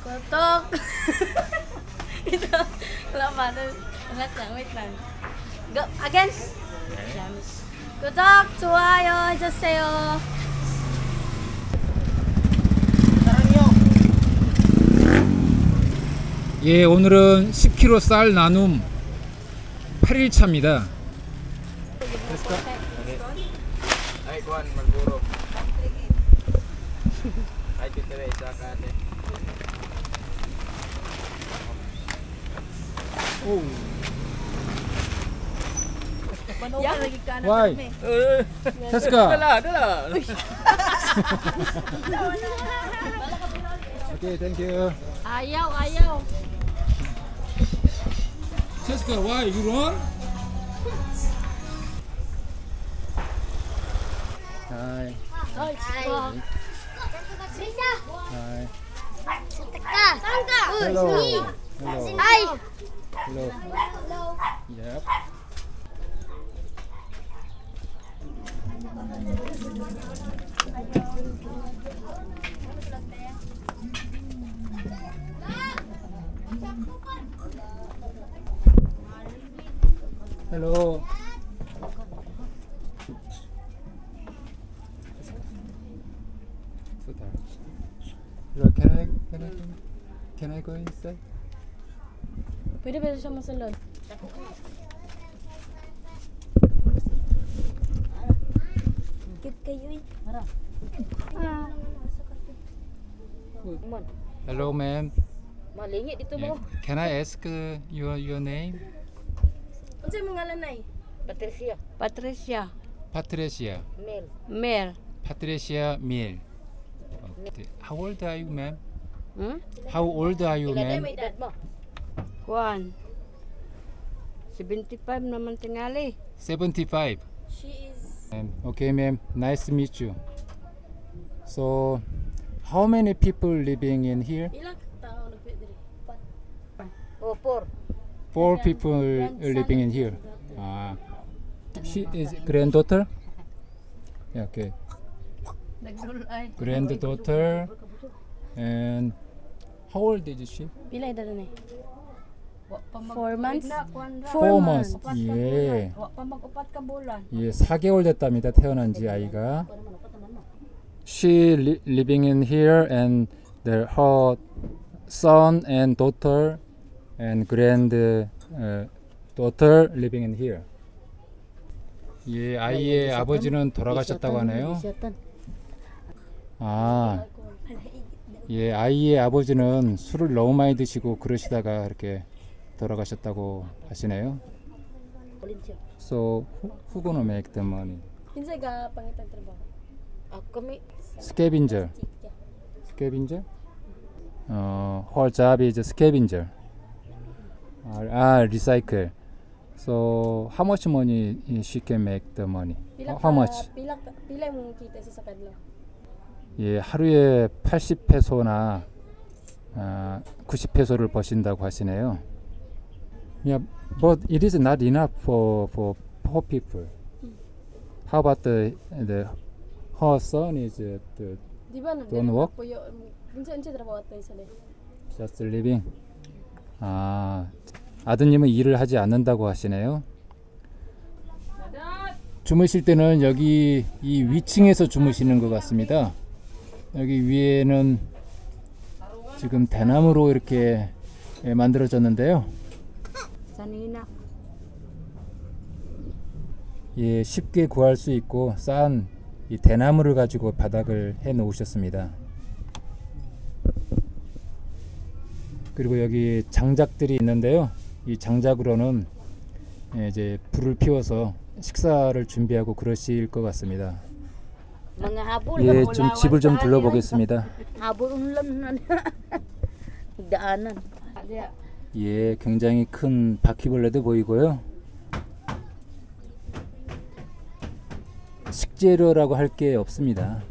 Kutok. Itu lama tuh. Ingat nggak? Wait lang. Go again. 구독, 좋아요 해주세요. 예, 오늘은 10kg 쌀 나눔 8일차입니다. Ay, Juan, magburo. Ay, Tita Reza, kate. 오. Ya lagi kanan. Why? Jessica. Dah. Okay, thank you. Ayaw. Jessica, why you run? Hi. Ay, Hi. Sangka. Hello. Hello. Ay. Hello. Yep. Hello. So dark. Hello, can I go inside? Pwede ba siya masalon? Kit kayo eh. Harap. Hello, ma'am. Malingit dito Yeah. mo. Can I ask your name? Unsay mong ngalan nay? Patricia. Patricia. Mel. Patricia Miel. Okay. How old are you, ma'am? How old are you, Ilagay ma'am? mo edad mo. Juan. 75 naman tingali. 75. She is Okay, ma'am. Nice to meet you. So, how many people living in here? ilang tao nagpwede diri? Oh, 4. 4 people living in here. She is granddaughter? Yeah, okay. Nagdulay. Granddaughter. And how old is she? Pila edad na? 4 months. 4 months. 예. Pamag-upat ka bulan. 예, 4개월 됐답니다. 태어난 지 아이가. She living in here and her son and daughter and daughter living in here. 예, 아이의 아버지는 돌아가셨다고 하네요. 예, 아이의 아버지는 술을 너무 많이 드시고 그러시다가 이렇게 돌아가셨다고 하시네요. So who gonna make the money? Kinsay ka pangitang trabaho? Kami. Scavenger. Scavenger? Her job is scavenger. Recycle. So how much money she can make the money? How much? Pila mong kita sa kadlaw? 예, 하루에 80페소나 90페소를 버신다고 하시네요. Yeah, but it is not enough for poor people. How about her son is Di ba don't work? Unsa trabaho tayo sa Just living. 아드님은 일을 하지 않는다고 하시네요. 주무실 때는 여기 이 위층에서 주무시는 것 같습니다. 여기 위에는 지금 대나무로 이렇게 만들어졌는데요. Sanina. 예, 쉽게 구할 수 있고 싼 이 대나무를 가지고 바닥을 해 놓으셨습니다. 그리고 여기 장작들이 있는데요. 이 장작으로는 이제 불을 피워서 식사를 준비하고 그러실 것 같습니다. 예, 좀 집을 좀 둘러보겠습니다. 예, 굉장히 큰 바퀴벌레도 보이고요. 식재료라고 할 게 없습니다.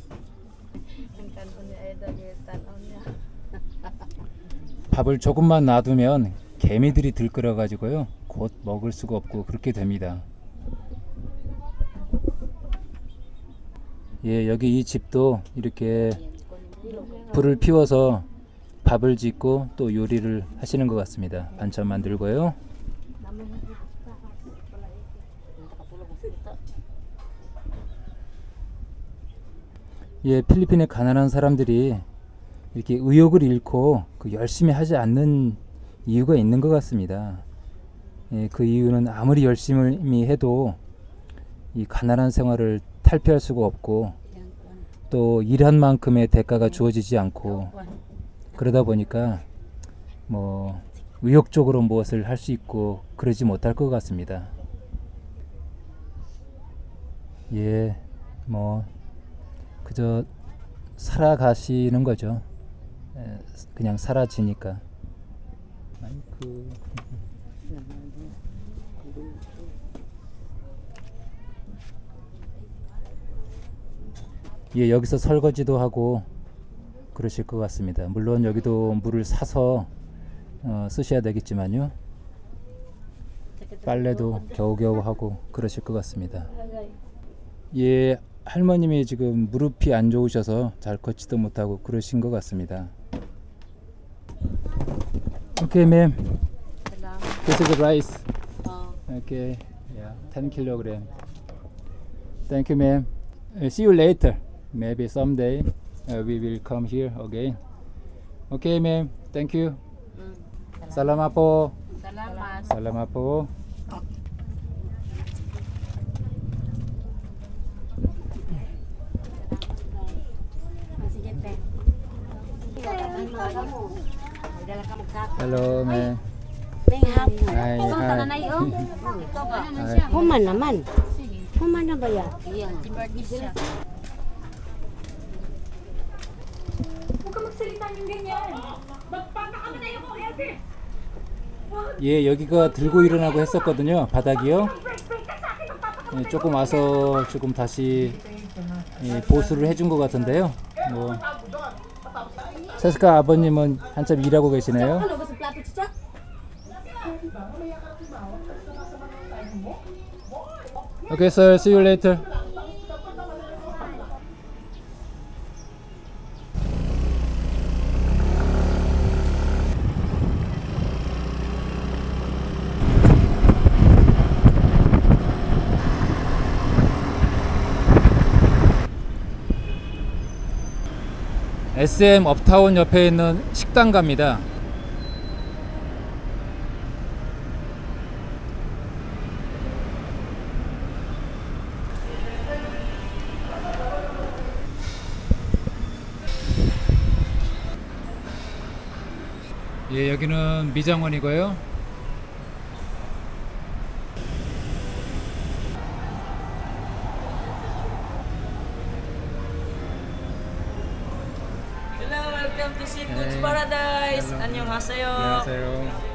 밥을 조금만 놔두면 개미들이 들끓어 가지고요 곧 먹을 수가 없고 그렇게 됩니다. 예, 여기 이 집도 이렇게 불을 피워서 밥을 짓고 또 요리를 하시는 것 같습니다. 반찬 만들고요. 예, 필리핀의 가난한 사람들이 이렇게 의욕을 잃고 열심히 하지 않는 이유가 있는 것 같습니다. 예, 그 이유는 아무리 열심히 해도 이 가난한 생활을 탈피할 수가 없고 또 일한 만큼의 대가가 주어지지 않고 그러다 보니까 뭐 의욕적으로 무엇을 할 수 있고 그러지 못할 것 같습니다. 예, 뭐 그저 살아가시는 거죠. 그냥 사라지니까. 마이크. 예, 여기서 설거지도 하고 그러실 것 같습니다. 물론 여기도 물을 사서 쓰셔야 되겠지만요. 빨래도 겨우겨우 하고 그러실 것 같습니다. 예, 할머님이 지금 무릎이 안 좋으셔서 잘 걷지도 못하고 그러신 것 같습니다. Okay, ma'am. This is the rice. Okay, yeah, 10 kilogram. Thank you, ma'am. See you later. Maybe someday we will come here again. Okay, ma'am. Thank you. Salamat po. Salamat. Salamat po. Hello, ma'am. Hi, hi. Human naman. Human na ba yan? Huwag ka magsalita ng ganyan. Magpapakami na yung kuhete. 예, 여기가 들고 일어나고 했었거든요. 바닥이요. 예, 조금 와서 조금 다시 보수를 해준 것 같은데요. 뭐 세스카 아버님은 한참 일하고 계시네요. Okay, sir. See you later. SM 업타운 옆에 있는 식당 갑니다. 예, 여기는 미장원이고요. Hello, welcome to Seafood's Paradise. 안녕하세요. 안녕하세요.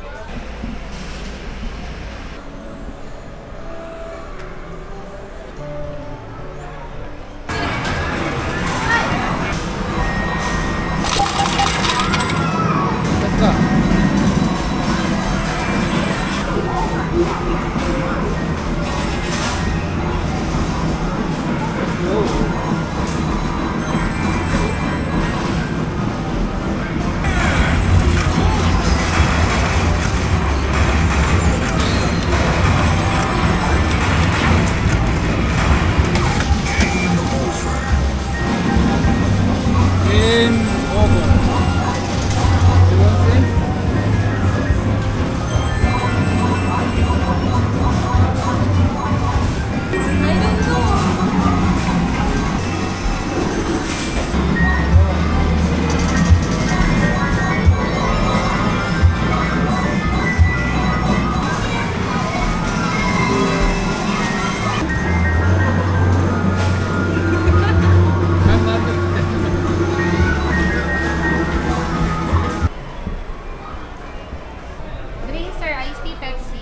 Drinks, sir, iced tea, Pepsi.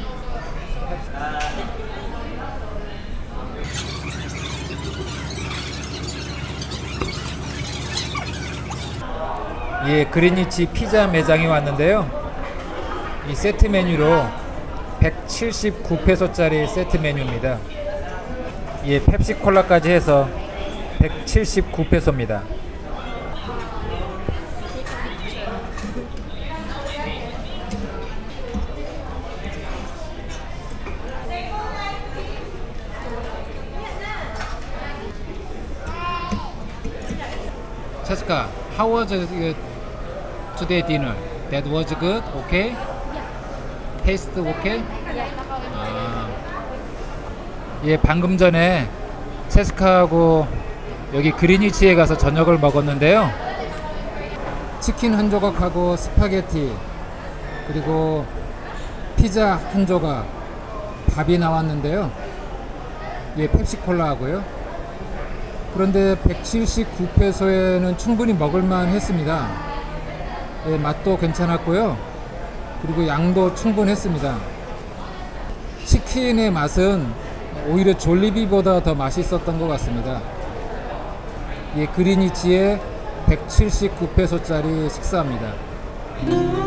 예, 그린위치 피자 매장에 왔는데요. 이 세트 메뉴로 179페소짜리 세트 메뉴입니다. 예, 펩시 콜라까지 해서 179페소입니다. Seska, how was today dinner? That was good? Okay? Taste okay? 아, 예, 방금 전에 체스카하고 여기 그리니치에 가서 저녁을 먹었는데요. 치킨 한 조각하고 스파게티 그리고 피자 한 조각 밥이 나왔는데요. 예, 펩시콜라 하고요. 그런데 179페소에는 충분히 먹을만 했습니다. 예, 맛도 괜찮았고요. 그리고 양도 충분했습니다. 치킨의 맛은 오히려 졸리비보다 더 맛있었던 것 같습니다. 예, 그리니치의 179페소짜리 식사입니다.